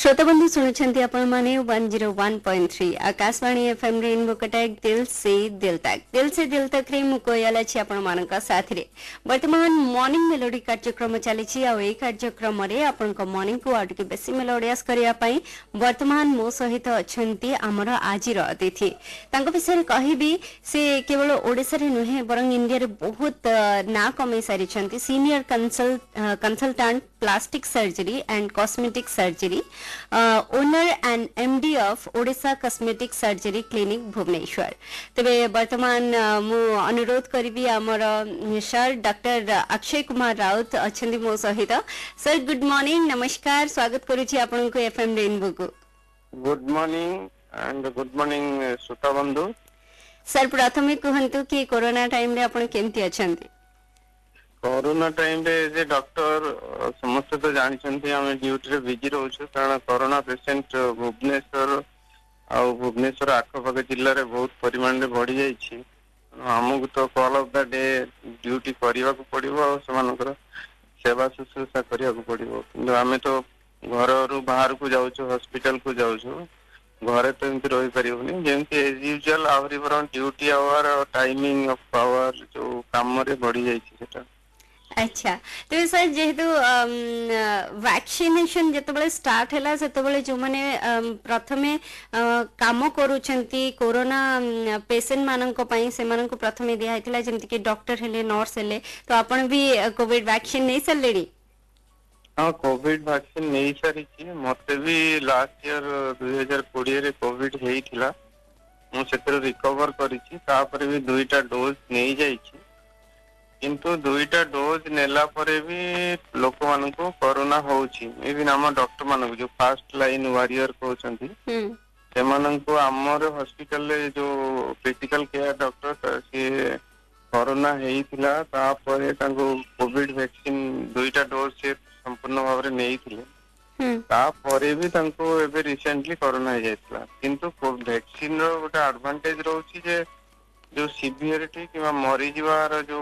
श्रोता बंधु शुणुंट आपण माने 101.3 आकाशवाणी एफएम रेनबो कटक दिल से दिल तक रे मु कोयल अछि आपण मानक साथ रे वर्तमान मॉर्निंग मेलोडी कार्यक्रम चली आ ए कार्यक्रम रे आपण को मॉर्निंग को आड के बेसी मेलोडियस करिया पई वर्तमान मो सहित अछंती हमर आजिर अतिथि तांको विषय कहबी से केवल ओडिसा रे नहे बरंग इंडिया रे बहुत ना कमे सारी छंती senior consultant plastic surgery and cosmetic surgery owner and MD of Odisha cosmetic surgery clinic Bhubaneswar तबे वर्तमान मु अनुरोध करिबी हमर सर डॉक्टर अक्षय कुमार राउत अछंदी मो सहित सर गुड मॉर्निंग नमस्कार स्वागत करू छी आपन को एफएम रेनबो को गुड मॉर्निंग श्रोता बंधु सर प्रथमे कहंतु कि कोरोना टाइम रे आपन केमती अछंती कोरोना टाइम रे जे डॉक्टर समस्त तो जानि छंती हम ड्यूटी रे बिजी रहू छ कारण कोरोना पेशेंट भुवनेश्वर आखपाख जिल्ला रे बहुत परिमाण रे बढ़ी जाई छी हमहु तो call of the day duty करिवा को पड़िबो समानकर सेवा शुश्रूषा करिया को पड़िबो किंतु हमें तो घर रु बाहर को जाऊ छ हॉस्पिटल को जाऊ छ घरे तो एमती रही पारिबनी जेमती एज यूजुअल आवरी बरन ड्यूटी आवर और टाइमिंग ऑफ आवर जो काम रे बढ़ी जाई छी सेटा अच्छा तो सर जेहेतु वैक्सीनेशन जेतबले स्टार्ट हैला सेतबले जो माने प्रथमे काम करूछंती कोरोना पेशेंट मानन को पई से मानन को प्रथमे दिया हैतिला जेमति कि डॉक्टर हेले नर्स हेले तो आपण भी कोविड वैक्सीन नै सलेडी हां कोविड वैक्सीन नै सारी छी मते भी लास्ट ईयर 2020 रे कोविड हेइथिला मु सेतर रिकवर करी छी तापर भी दुईटा डोज नै जाई छी किंतु दुईटा डोज नेला परे भी लोक मान को कोरोना होउची इवन हम डॉक्टर मान जो फर्स्ट लाइन वॉरियर कहउचंती से मान को हमर हॉस्पिटल ले जो क्रिटिकल केयर डॉक्टर से कोरोना हेइथिला तापरे तांको कोविड वैक्सीन दुईटा डोज से संपूर्ण भाव रे नेइथिले तापरे भी तांको एबे रिसेंटली कोरोना हे जायतला किंतु वैक्सीन रो गोटा एडवांटेज रहउची जे जो सिवियरिटी कि मरी जीवार जो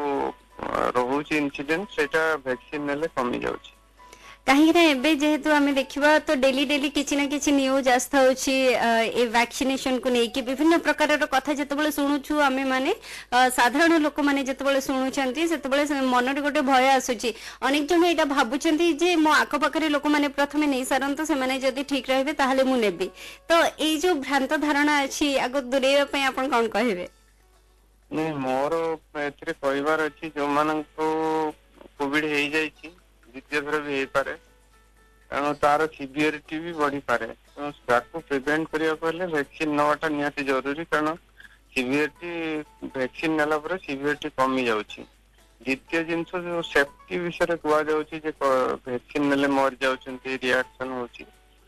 रोहुची इंसिडेंट सेटा वैक्सीन नेले कमी जाउची काहे रे एबे जेहेतु हमें देखिबा तो डेली डेली किछि ना किछि न्यूज आस्था होची ए वैक्सीनेशन को नै कि विभिन्न प्रकार रो कथा जतबले सुनुछु हमें माने साधारण लोक माने जतबले सुनुचंती सेतबले मन रे गोटे भय आसुची अनेक जन एटा भाबुचंती जे मो आख पाखरे लोक माने प्रथमे नै सारंत से माने जदी ठीक रहबे ताहाले मु नेबी तो ए जो भ्रांत धारणा अछि आगो दुरेय पय आपण कोन कहबे नहीं मोर एथिरे कहबार अछि जो मानन को कोविड हे जाई छी द्वितीय थर भी हे पारे कारण तार सिवियरिटी भी बढ़ी पारे तो ताको प्रिवेंट करिया पहले वैक्सीन नवाटा निहाती जरूरी कारण सिवियरिटी वैक्सीन नेला पर सिवियरिटी कमी जाउची द्वितीय जिंस जो सेफ्टी विषय कुआ जाउची जे वैक्सीन नेले मर जाउचंती रिएक्शन होची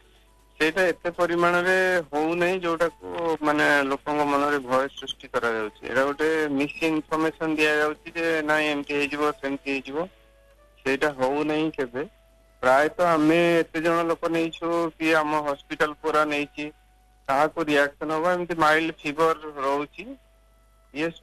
सेटा एते परिमाण रे होउ नै जोटा को माने लोकंग मन रे भय सृष्टि करा जाउची एरा गोटे मिस इन्फॉर्मेशन दिया जाउची जे ना एमटी हे जिवो सेमटी हे जिवो सेटा होउ नै केबे प्राय तो हमें एते जण लोक नै छु कि हम हॉस्पिटल पूरा नै छी ता को रिएक्शन होबा एमती माइल्ड फीवर रहउची यस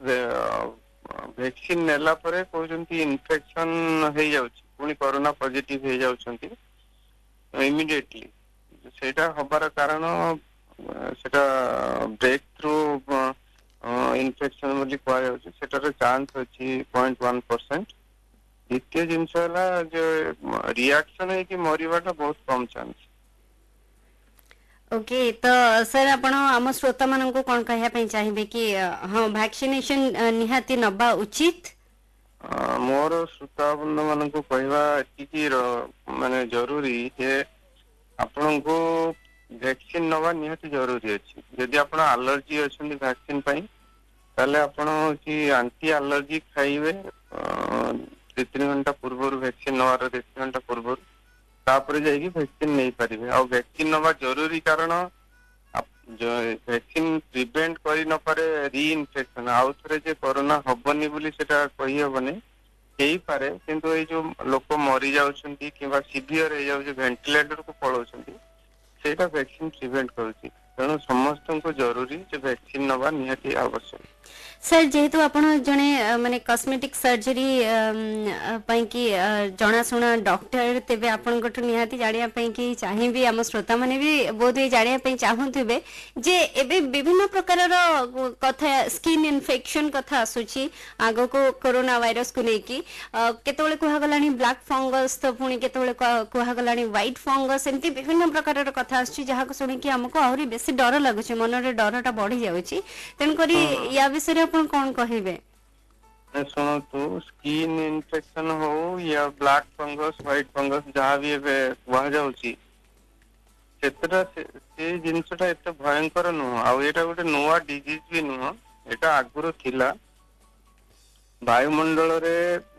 वैक्सीन नेला परे कोजंती इन्फेक्शन हे जाउची पुनी कोरोना पॉजिटिव हे जाउचंती इमीडिएटली सेटा हबार कारण सेटा ब्रेक थ्रू इन्फेक्शन बोली कहा जाउची सेटार चांस अछि 0.1% द्वितीय जिंस हला जो रिएक्शन है कि मरिवाटा बहुत कम चांस ओके तो सर आपण हम श्रोता मानन को कोन कहया पई चाहिबे कि हां वैक्सीनेशन निहाती नबा उचित मोर श्रोता बंधु मानन को कहवा कि माने जरूरी जे आपण को वैक्सीन नवा निहाती जरूरी अछि यदि आपण एलर्जी अछि वैक्सीन पई ताले आपण कि एंटी एलर्जी खाइबे 3 घंटा पूर्व वैक्सीन नवार 3 घंटा पूर्व तापर जाई कि वैक्सीन नै परिबे आ वैक्सीन नवा जरूरी कारण जो वैक्सीन प्रिवेंट करि न पारे री इन्फेक्शन आउ थरे जे कोरोना हबनी बोली सेटा कहि हबनी हेई पारे किंतु ए जो लोक मरी जाउछंती किबा सिवियर हे जाउ जे वेंटिलेटर को पळौछंती सेटा वैक्सीन प्रिवेंट करूची तेणु समस्त को जरूरी जे वैक्सीन नवा निहाती आवश्यक सर जेहेतु आपण जने माने कॉस्मेटिक सर्जरी पई कि जनाशुना डॉक्टर तेबे आपण गठ निहाती जानिया पई कि चाहिबी हम श्रोता माने भी बहुत ही जानिया पई चाहुथिबे जे एबे विभिन्न प्रकार कथा स्किन इन्फेक्शन कथा आसुची आगो को कोरोना वायरस को लेकी केतोले कुहा गलानी ब्लैक फंगस तो पुणी केतोले कुहा गलानी व्हाइट फंगस एमती विभिन्न प्रकार कथा आसुची जहा को सुनी कि हमको आहुरी बेसी डर लागुची मन रे डरटा बढ़ी जाउची तेन करी या विषय ଆପଣ କଣ କହିବେ? ଶୁଣନ୍ତୁ, ସ୍କିନ୍ ଇନଫେକ୍ସନ ହଉ या ବ୍ଲାକ୍ ଫଙ୍ଗସ୍ ହ୍ୱାଇଟ୍ ଫଙ୍ଗସ୍ ଯାହା ବି ଏବେ କୁହାଯାଉଛି ସେଥିରେ ସେ ଜିନିଷଟା ଏତେ ଭୟଙ୍କର ନୁହଁ। ଆଉ ଏଇଟା ଗୋଟେ ନୂଆ ଡିଜିଜ ବି ନୁହଁ, ଏଇଟା ଆଗରୁ ଥିଲା। ବାୟୁମଣ୍ଡଳରେ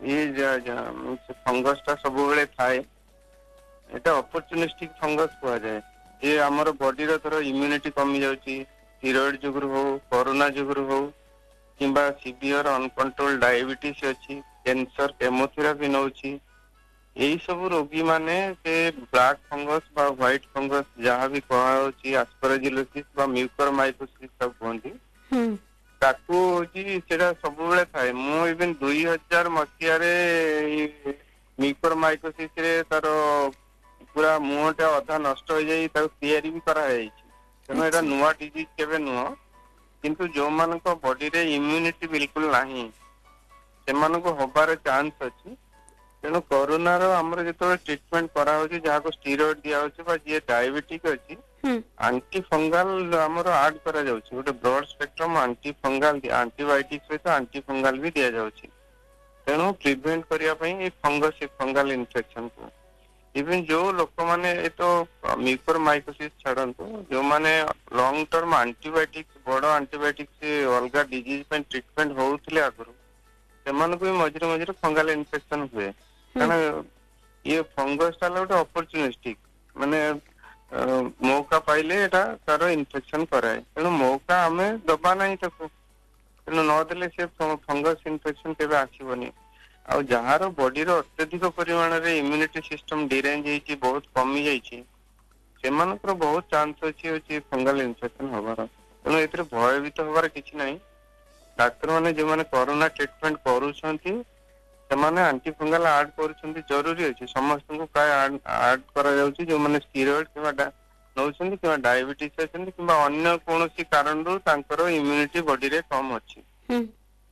ସେ ଫଙ୍ଗସ୍ ଟା ସବୁବେଳେ ଥାଏ। ଏଇଟା ଅପରଚୁନିଷ୍ଟିକ ଫଙ୍ଗସ୍ କୁହାଯାଏ। ଯେ ଆମର ବଡିର ଧର ଇମ୍ୟୁନିଟି କମି ଯାଉଛି, ଥାଇରଏଡ୍ ଯୋଗୁରୁ ହଉ, କରୋନା ଯୋଗୁରୁ ହଉ, किंबा सीवियर अनकंट्रोल डायबिटीज अच्छी, कैंसर, केमोथेरापी नौची, यही सब रोगी माने से ब्लैक फंगस बा व्हाइट फंगस जहाँ भी कहा आस्परजिलोसिस बा म्यूकरमाइकोसिस सब कहती ताकू होची सेटा सब बेले थाए। मु इवन 2000 मसीहा रे म्यूकरमाइकोसिस रे तार पूरा मुहटा अधा नष्ट हो जाई ताको तैयारी भी करा जाई छी। तेनो एटा नुवा डिजीज केबे नुवा, किंतु जो मानक बॉडी रे इम्यूनिटी बिल्कुल नहीं सेमानक होबार चांस अच्छी। तेणु कोरोना रो हमर जेतो ट्रीटमेंट करा होची जहा को स्टेरॉइड दिया होची बा जे डायबिटिक अछि एंटी फंगल हमर ऐड करा जाउची। गोटे broad spectrum anti fungal antibiotic सहित एंटी फंगल भी दिया जाउची। तेणु प्रिवेंट करिया पई ए फंगल इन्फेक्शन को इवन जो लोक माने तो म्यूकरमाइकोसिस छाड़ंतु जो माने लॉन्ग टर्म एंटीबायोटिक्स बड़ एंटीबायोटिक्स से अलग डिजीज पे ट्रीटमेंट होउतले आगरु सेमान को मझिरे मझिरे फंगल इन्फेक्शन हुए। कारण ये फंगस टा गोटे अपॉर्चुनिस्टिक माने मौका पाइले एटा तार इन्फेक्शन कराए। तेणु मौका आमे दबा नहीं ताको, तेणु न देले से फंगस इन्फेक्शन केबे आसीबनी। आ जहार बॉडी रो अत्यधिक परिमाण रे इम्यूनिटी सिस्टम डिरेंज होईची, बहुत कमी जाईची, सेमानकर बहुत चांस अछि फंगल इन्फेक्शन होबार। तेणु एथिरे भयभीत होबार किछि नाही। डाक्टर माने जे माने कोरोना ट्रीटमेंट करूछंती सेमाने एंटी फंगल ऐड करूछंती, जरूरी अछि। समस्त को काय ऐड करा जाउची जो माने स्टेरॉइड किबा नौछंती किबा डायबिटीज अछंती किबा अन्य कोनोसी कारण रो तांकर इम्यूनिटी बॉडी रे कम अछि।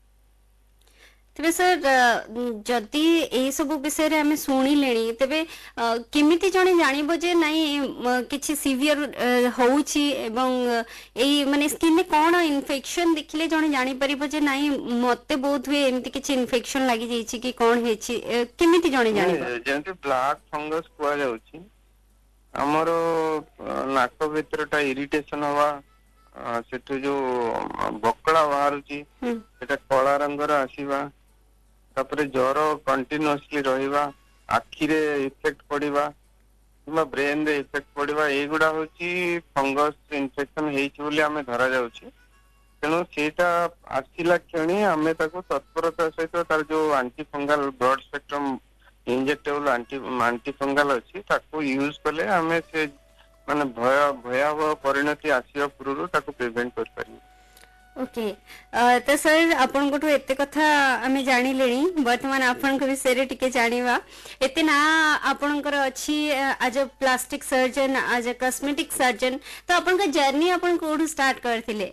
तेबे सर जदि एही सब विषय रे हमें सुनी लेनी तेबे केमिति जने जानिबो जे नाही किछि सिवियर होउची एवं एही माने स्किन में कोन इन्फेक्शन देखिले जने जानि परिबो जे नाही मते बहुत हुए एमिति किछि इन्फेक्शन लागि जाईची कि कोन हेची केमिति जने जानिबो? जेंति ब्लैक फंगस कुआ जाउची हमरो नाक भितरटा इरिटेशन हवा सेठु जो बकड़ा बाहरुची सेटा कला रंगर आसीबा, तापरे ज्वर कंटिन्यूअसली रहिबा, आखि रे इफेक्ट पड़िबा किंबा ब्रेन रे इफेक्ट पड़िबा, एगुडा होची फंगस इन्फेक्शन हेइची बोली हमें धरा जाउची। तेणु सेटा आसिला क्षणी हमें ताको तत्परता सहित तार जो anti fungal broad spectrum injectable anti fungal अछि ताको यूज कले हमें से माने भयावह परिणति आसिया पूर्व ताको प्रिवेंट कर पारी। ओके तो सर आपन को एते कथा आमे जानि लेनी, वर्तमान आपन को विषय रे टिके जानिबा। एते ना आपनकर अछि as a plastic surgeon, as a cosmetic surgeon, तो आपन का जर्नी आपन कोड स्टार्ट करथिले?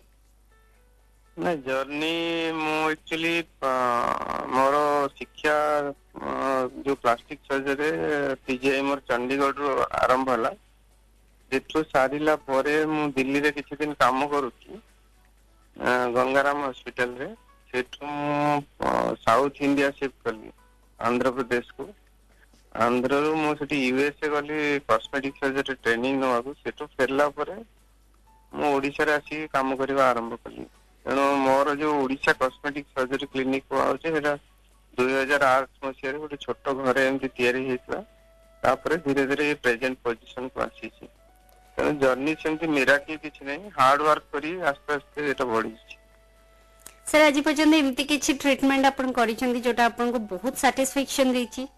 ना जर्नी मो एक्चुअली मोर शिक्षा जो प्लास्टिक सर्जरी पीजीआई मोर चंडीगढ़ रो आरंभ हला। जेठो सारिला परे मु दिल्ली रे किछि दिन काम करूची गंगाराम हॉस्पिटल रे। सेठो साउथ इंडिया शिफ्ट करली आंध्र प्रदेश को। आंध्र रो मो सेठी यूएसए गली कॉस्मेटिक सर्जरी ट्रेनिंग नवाको। सेठो फेरला परे मो ओडिसा रे आसी काम करबा आरंभ करली। तेणु मोर जो ओडिशा कॉस्मेटिक सर्जरी क्लिनिक होचे सेटा 2008 मसीह रे गोटे छोट घरे एमती तयारी हेतला। तापरे धीरे धीरे प्रेजेंट पोजीशन को आसी छी। तेणु जर्नी सेमती मिराकल किछि नै, हार्ड वर्क करी आस्ते आस्ते एटा बढ़ी छी। सर आज पर्यंत एमती किछि ट्रीटमेंट आपन करिसंती जोटा आपन को बहुत सैटिस्फैक्शन देछि?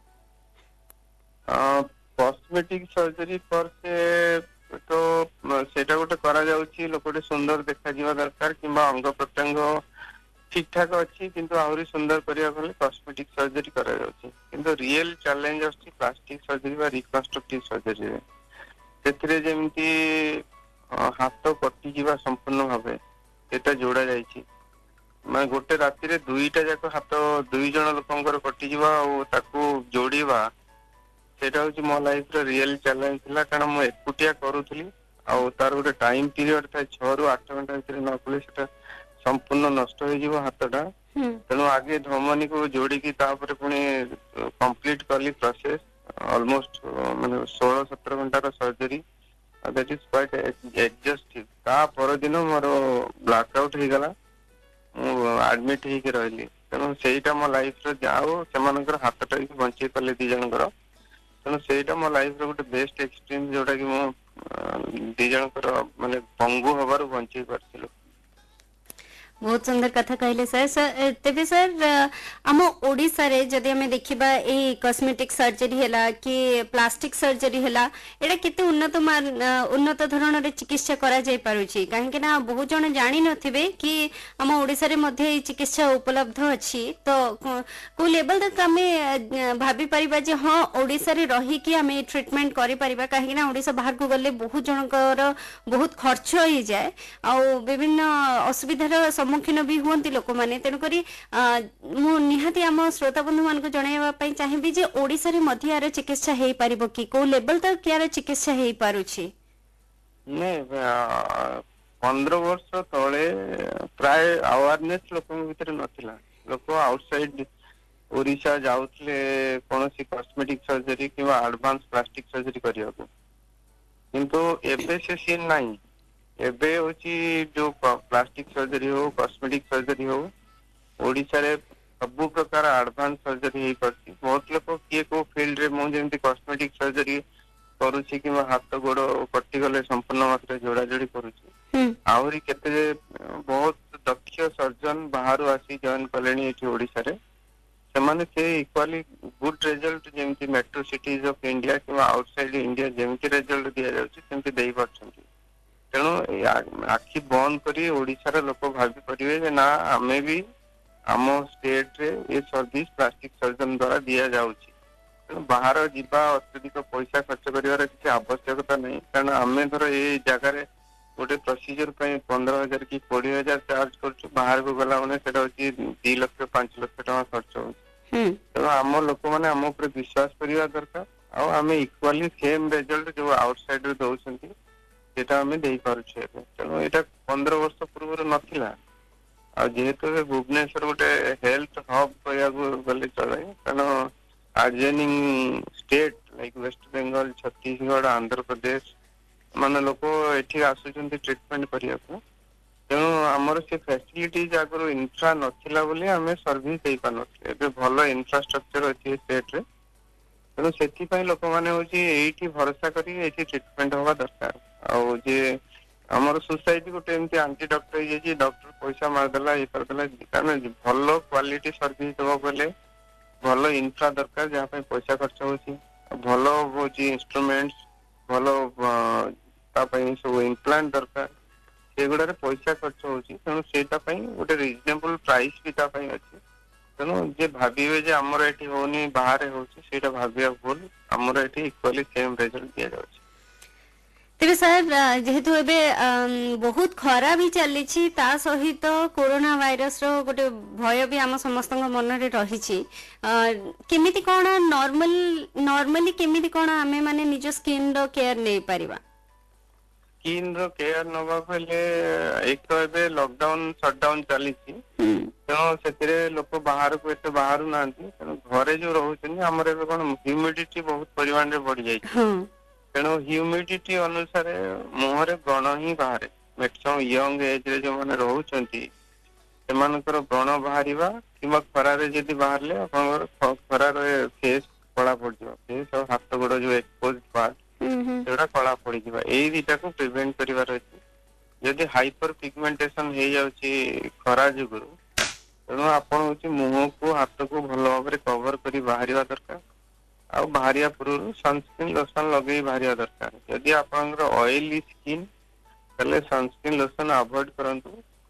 कॉस्मेटिक सर्जरी पर से तो सेटा गोटे करा जाउची लोकटे सुंदर देखा जीवा दरकार किंबा अंग प्रत्यंग ठीक ठाक अच्छी किंतु आहुरी सुंदर करिया गले कॉस्मेटिक सर्जरी करा जाउची किंतु रियल चैलेंज अछि प्लास्टिक सर्जरी बा रिकंस्ट्रक्टिव सर्जरी रे सेथिरे जेमती हाथ कटि जीवा संपूर्ण भाबे एटा जोड़ा जायछि मैं गोटे राति रे दुईटा जाक हाथ दुई जण लोकंकर कटि जीवा और ताकू जोड़ीबा सेटा होची मो लाइफ रे रियल चैलेंज थिला कारण मु एकुटिया करूथली आ तार गोटे टाइम पीरियड था 6 रु 8 घंटा भितर न कले सेटा संपूर्ण नष्ट हो जीव हाथटा तेणु आगे धमनी को जोड़ी की तापर पुणी कंप्लीट कली प्रोसेस ऑलमोस्ट माने 16-17 घंटा surgery that is quite exhaustive ता पर दिन मोर ब्लैकआउट हो गला एडमिट ही रही तेणु सेटा मो लाइफ रे जाओ सेमानकर हाथटा बंचे कले दी जनकर तेणु सेटा मो लाइफ रे गोटे बेस्ट एक्सपीरियंस जोटा कि मो दी जनकर माने पंगु हबार बंचे परथिलो बहुत सुंदर कथा कहले सर तेबे सर आम ओडिसा रे जदि हमें देखिबा ए कॉस्मेटिक सर्जरी हैला कि प्लास्टिक सर्जरी हैला एटा केते उन्नत धरण रे चिकित्सा करा जाय पारुची काहे कि ना बहुत जण जानि नथिबे कि आम ओडिसा रे मध्ये ए चिकित्सा उपलब्ध अछि तो को लेवल तक हमें भाबी परिबा जे हां ओडिसा रे रही कि हमें ट्रीटमेंट करि परिबा काहे कि ना ओडिसा बाहर को गले बहुत जनकर बहुत खर्च होई जाय आ विभिन्न असुविधार सम्मुखीन भी हुअंती लोक माने तेणु करी मु निहाती आम श्रोता बंधु मान को जणाइबा पई चाहिबी जे ओडिसा रे मध्य यार चिकित्सा हेई पारिबो कि को लेवल तक यार चिकित्सा हेई पारुछि ने 15 वर्ष तळे प्राय अवेयरनेस लोक भीतर नथिला लोक आउटसाइड ओडिसा जाउतले कोनोसी कॉस्मेटिक सर्जरी किबा एडवांस प्लास्टिक सर्जरी करियाको किंतु एबे से सीन नाही एबे होची जो प्लास्टिक सर्जरी हो कॉस्मेटिक सर्जरी हो ओडिसा रे सब प्रकार एडवांस सर्जरी हे करती बहुत लोग किए को फील्ड रे मो जेमती कॉस्मेटिक सर्जरी करूची कि हाथ गोड़ कटि गले संपूर्ण मात्रा जोड़ा जोड़ी करूची आहुरी केते बहुत दक्ष सर्जन बाहर आसी जॉइन कलेनी एठी ओडिसा रे सेमाने से इक्वाली गुड रिजल्ट जेमती मेट्रो सिटीज ऑफ इंडिया कि आउटसाइड इंडिया जेमती रिजल्ट दिया जाउची सेमती देई परछंती तेणु आखि बंद करी ओडिसा लोक भावी परिवे ना आमे भी आम स्टेट रे ये सर्विस प्लास्टिक सर्जन द्वारा दिया जाउची तेणु बाहर जीवा अत्यधिक पैसा खर्च करिवार किसी आवश्यकता नहीं कारण आमे धर ये जगह गोटे प्रोसीजर 15,000 कि 20,000 चार्ज कर बाहर को गला मैंने 2 लाख 5 लाख टका खर्च हो तेणु आम लोक मैंने आम उपर विश्वास करवा दरकार आमे इक्वाली सेम रिजल्ट जो आउटसाइड रे दउछंती सेटा हमें दे पारुछे तेणु एटा 15 वर्ष पूर्व नथिला आ जेहेतु भुवनेश्वर गोटे हेल्थ हब कहया गले चले कारण adjoining state like West Bengal Chhattisgarh Andhra Pradesh माने लोक एठी आसुचंती ट्रीटमेंट करिया को तेणु आमर से फैसिलिटीज आगर इंफ्रा नथिला बोली आमे सर्विस दे पानथले एबे भलो इंफ्रास्ट्रक्चर अछि स्टेट रे तेणु से लोक मैंने भरोसा करी ट्रिटमेंट हवा दरकार आउ जे आमर सोसाइटी गोटे एमती आंटी डॉक्टर डॉक्टर पैसा मारदेला ये करदेला कारण भल क्वालिटी सर्विस देवा गले भल इन्फ्रा दरकार जहाँ पैसा खर्च होची भल होची इंस्ट्रूमेंट्स भल सब इम्प्लांट दरकार सेगुड़ा पैसा खर्च होची तेणु सेटा गोटे रिजनेबल प्राइस भी अच्छी तेणु जे भाविबे जे हमर एठी होनी बाहर होची सेटा भाबिया भूल हमर एठी इक्वली सेम रिजल्ट दिया जाउची तेबे सर जेहेतु एबे बहुत खरा भी चली ता सहित कोरोना वायरस रो गोटे भय भी आम समस्त मन रे रही केमिति कोन नॉर्मली केमिति कोन आमे माने निज स्किन रो केयर नै परिबा स्किन रो केयर नबा पहले एक तो एबे लॉकडाउन शटडाउन चली तेणु से लोक बाहर को एत बाहर ना तेणु घरे जो रोचे आमर एबे कोन ह्यूमिडिटी बहुत परिमाण रे बढ़ जाय तेणु ह्यूमिडिटी अनुसार मुहरे व्रण ही बाहर मैक्सिमम यंग एज रे जो माने रोचंती सेमानकर व्रण बाहरिबा किबा खरा रे जदी बाहरले आपनकर खरा रे फेस कला पड़ जाय फेस और हाथ गोड़ जो एक्सपोज पार्ट सेटा कला पड़ जाय एई दिटा को प्रिवेंट करिवार अछि जदी हाइपर पिगमेंटेशन हे जाउची खरा जुगुरु तेणु आपण होची मुह को हाथ को भल भाव कवर करी बाहरिया दरकार आ बाहरिया पूर्व सनस्क्रीन लोशन लगे बाहरिया दरकार जदि आपनकर ऑयली स्किन तले सनस्क्रीन लोशन अवॉइड करंतु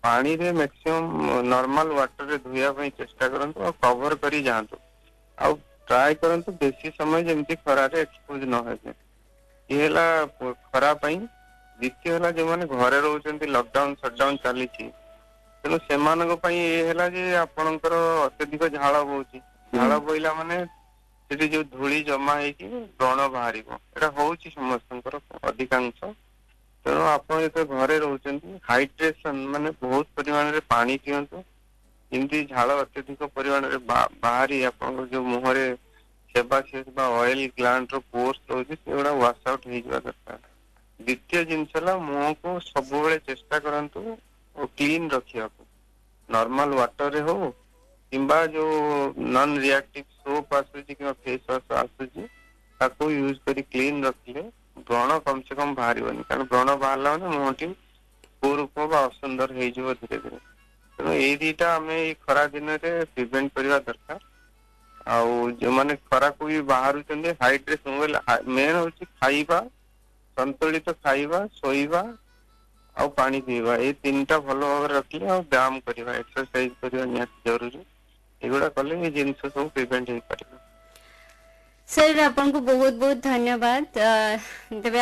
पानी रे मैक्सिमम नॉर्मल वाटर रे धोया पई चेष्टा करंतु और कवर करी जांतु आ ट्राई करंतु बेसी समय जेमती खरा रे एक्सपोज न हेबे ये ହେଲା ଖରା ପାଇଁ। ଦ୍ୱିତୀୟ ହେଲା ଯୋଉମାନେ ଘରେ ରହୁଛନ୍ତି ଲକଡାଉନ ସଟଡାଉନ ଚାଲିଛି ତେଣୁ ସେମାନଙ୍କ ପାଇଁ ଏ ହେଲା ଯେ ଆପଣଙ୍କର ଅତ୍ୟଧିକ ଝାଳ ବହୁଛି ଝାଳ ବୋହିଲା ମାନେ ସେଠି ଯୋଉ ଧୂଳି ଜମା ହେଇକି ବ୍ରଣ ବାହାରିବ ଏଟା ହଉଛି ସମସ୍ତଙ୍କର ଅଧିକାଂଶ। ତେଣୁ ଆପଣ ଯେତେବେଳେ ଘରେ ରହୁଛନ୍ତି ହାଇଡ୍ରେସନ ମାନେ ବହୁତ ପରିମାଣରେ ପାଣି ପିଅନ୍ତୁ ଯେମିତି ଝାଳ ଅତ୍ୟଧିକ ପରିମାଣରେ ବାହାରି ଆପଣଙ୍କର ଯୋଉ ମୁହଁରେ ସେବାସିୟସ ବା ଅଏଲ ଗ୍ଲାଣ୍ଡ ର କୋର୍ସ ରହୁଛି ସେଗୁଡା ୱାଶ ଆଉଟ ହେଇଯିବା ଦରକାର। ଦ୍ୱିତୀୟ ଜିନିଷ ହେଲା ମୁହଁକୁ ସବୁବେଳେ ଚେଷ୍ଟା କରନ୍ତୁ କ୍ଲିନ ରଖିବାକୁ ନର୍ମାଲ ୱାଟର ରେ ହଉ କିମ୍ବା ଯୋଉ ନନ୍ ରିଆକ୍ଟିଭ ସୋପ ଆସୁଛି କିମ୍ବା ଫେସ ୱାଶ ଆସୁଛି ତାକୁ ୟୁଜ କରି କ୍ଲିନ ରଖିଲେ ବ୍ରଣ କମ ସେ କମ ବାହାରିବନି କାରଣ ବ୍ରଣ ବାହାରିଲା ମାନେ ମୁହଁଟି କୁରୂପ ବା ଅସୁନ୍ଦର ହେଇଯିବ ଧୀରେ ଧୀରେ। ତେଣୁ ଏଇ ଦିଟା ଆମେ ଏଇ ଖରା ଦିନରେ ପ୍ରିଭେଣ୍ଟ କରିବା ଦରକାର। ଆଉ ଯୋଉମାନେ ଖରାକୁ ବି ବାହାରୁଛନ୍ତି ହାଇଡ୍ରେସନ ମେନ୍ ହଉଛି ଖାଇବା ସନ୍ତୁଳିତ ଖାଇବା ଶୋଇବା ଆଉ ପାଣି ପିଇବା ଏଇ ତିନିଟା ଭଲ ଭାବରେ ରଖିଲେ ଆଉ ବ୍ୟାୟାମ କରିବା ଏକ୍ସରସାଇଜ କରିବା ନିହାତି ଜରୁରୀ। ଏଗୁଡା କଲେ ଏଇ ଜିନିଷ ସବୁ ପ୍ରିଭେଣ୍ଟ ହେଇପାରିବ। सर आपनको बहुत बहुत धन्यवाद तेबे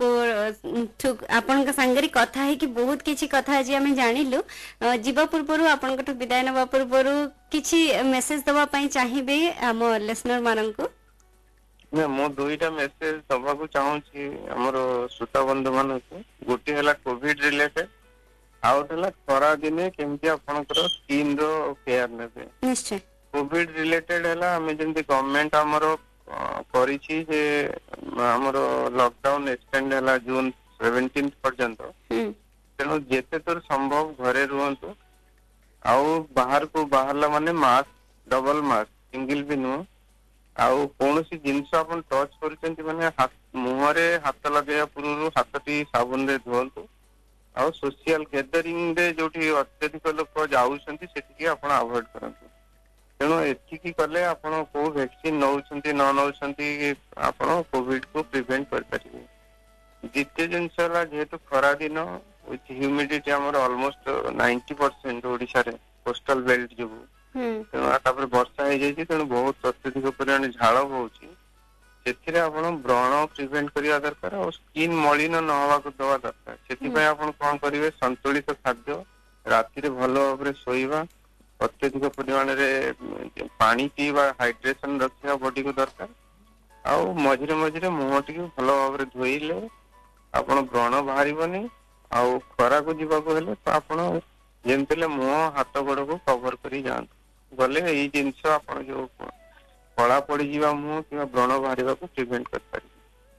आपनका संगरी कथा है कि बहुत किछि कथा आज आमे जानिलु जीवा पूर्वरु आपनकटु विदाय नबा पूर्वरु किछि मेसेज दवा पई चाहिबे हम लिसनर माननकु। ना मो दुईटा मेसेज दबाकू चाहूची हमर श्रोता बंधु मानकु गोटे हला कोविड रिलेटेड आउ हला खरा दिने केमति आपनकर स्किन रो केयर नेबे। निश्चय कोविड रिलेटेड हला हमें जेंति गवर्नमेंट हमर करिछि जे हमर लॉकडाउन एक्सटेंड हला जून 17 पर्यंत तेणु जेते तोर संभव घरे रुहंतु आउ बाहर को बाहरला माने मास्क डबल मास्क सिंगल भी नु आउ कोनोसी जिंस अपन टच करचंती माने मुहरे हाथ लगेया पूर्व हाथटी साबुन रे धोंतु आउ सोशल गैदरिंग रे जोठी अत्यधिक लोक जाउछंती सेठी आपण अवॉइड करंतु। तेणु एतिकी कले आपण को वैक्सीन नौछंती न नौछंती आपण कोविड को प्रिवेंट कर परिबे। द्वितीय जिंस हला जेहेतु खरा दिन विथ ह्यूमिडिटी हमर ऑलमोस्ट 90% ओडिसा रे कोस्टल बेल्ट जोगु तेणु तापर वर्षा हो जाइए तेणु बहुत अत्यधिक परिमाण झाड़ बहुची से आपण व्रण प्रिवेंट करिया दरकार और स्किन मलिन न हवा को दवा दरकार से आपण कौन करेंगे संतुलित खाद्य राति रे भल भाव शोवा अत्यधिक परिमाण रे पानी पीवा हाइड्रेशन रखा बॉडी को दरकार आउ मझिरे मझिरे मुह टी भल भाव धोइले आपण व्रण बाहरनी आउ खरा को जीवाको हेले तो आपण जेमते मुह हाथ गोड़ को कवर करी जांतु गले एई जिंस आपण जो कला पड़ी जीवा मुह कि व्रण बाहर को प्रिवेंट कर पारि।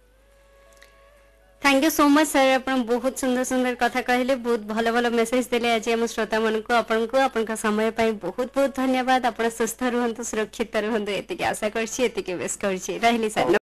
Thank you so much sir अपन बहुत सुंदर सुंदर कथा कहले बहुत भलो भलो मेसेज देले आज हम श्रोता मन को अपन का समय पाई बहुत बहुत धन्यवाद। अपन सुस्थ रहंतु सुरक्षित रहंतु एतिके आशा करछि एतिके विश करछि रहली सर।